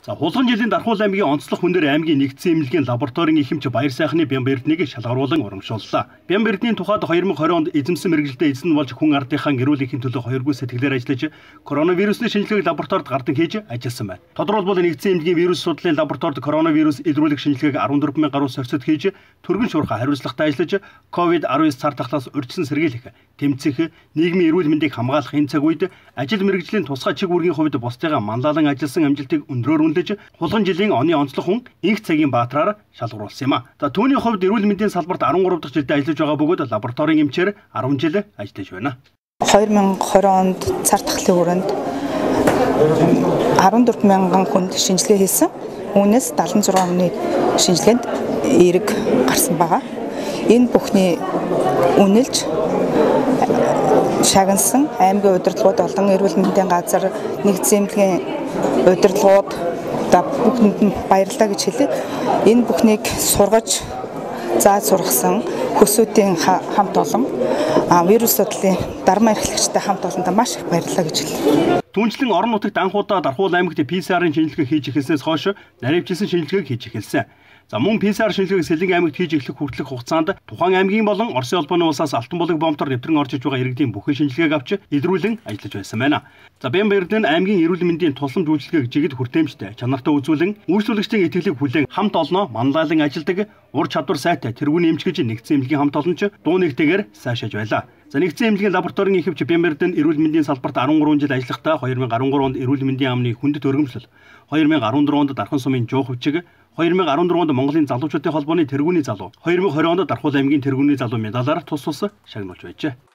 За хулган жилийн Дархуул аймгийн онцлог хүнээр аймгийн нэгдсэн эмнэлгийн лабораторийн эхэмч Баяр сайхны Бямбэрднийг шалгаруулан урамшууллаа. Бямбэрдийн тухайд 2020 онд эзэмсэн мэрэгжилтэд эзэн болж хүн ардынхаа гэрүүл эхийн төлөө 2 сэтгэлээр ажиллаж коронавирусны шинжилгээг лабораторид гардан хийж ажилласан байна. Тодорхойлбол нэгдсэн эмнэлгийн вирус судлалын лабораторид коронавирус илрүүлэх шинжилгээг 14,000 гаруй сорьцод хийж түргэн шуурхай хариуцлагатай ажиллаж COVID-19 цар тахлаас урьдчилан сэргийлэх, тэмцэх, нийгмийн эрүүл мэндийг хамгаалах энэ цаг үед ажил мэргэжлийн тусгай чиг үүргийн хувьд бусдыгаа манлайлан ажилласан амжилтыг өндрөөр үнэлж хулган жилийн оны онцлог хүн инх цагийн баатраар шалгаруулсан юм а. За түүний хувьд эрүүл мэндийн салбарт 13 дахь жилдээ ажиллаж байгаа бөгөөд лабораторийн эмчээр 10 жил ажиллаж байна. 2020 онд цар тахлын хүрээнд 14,000 хүнд шинжилгээ хийсэн. Үүнээс 76 хүний шинжилгээнд эерэг гарсан байгаа. Энэ бүхний үнэлж шагнасан аймгийн удирдлагууд олон эрүүл мэндийн газар нэгдсэн эмнэлгийн удирдлагууд бүгдэнд нь баярлалаа гэж хэлээ. Энэ бүхнийг сургаж зааж сургасан хөсөөтийн хамт олон вирус судлалын дармаа эрхлэгчтэй хамт олондоо маш их баярлалаа гэж хэлээ. Түүнчлэн орон нутагт анх удаа Дархуул аймагт PCR-ын шинжилгээ хийж эхэлснээс хойш наривчилсан шинжилгээг хийж эхэлсэн. За мөн PCR шинжилгээг Сэлэнг аймагт хийж эхлэх хүртэлх хугацаанд тухайн аймгийн болон Оросын улбаны улсаас Алтан булаг бомтор нэвтрэн орж иж байгаа иргэдийн бүхэн шинжилгээг авч илрүүлэн ажиллаж байсан байна. За Бямбэрдэн аймгийн эрүүл мэндийн тусламж үйлчилгээг жигд хүртээмжтэй чанартай үзүүлэн үйлчлүүлэгчдийн итгэлийг хүлээн хамт олноо манлайлан ажилдаг ур чадвар сайтай тэргүүний эмч гэж нэгдсэн эмнэлгийн хамт олонч дуу нэгтэйгээр сайшааж байлаа. За нэгдсэн эмнэлгийн лабораторийн эхэмч Бямбэрдэн эрүүл мэндийн салбарт 13 жил ажиллахдаа 2013 онд эрүүл мэндийн амны хүндэт өргөмжлөл, 2014 онд Дархан сумын Жуухвчиг, 2014 онд Монголын залуучуудын холбооны тэргүүний залуу, 2020 онд Дархуул аймгийн тэргүүний залуу медалаар тус шагнуулж байжээ.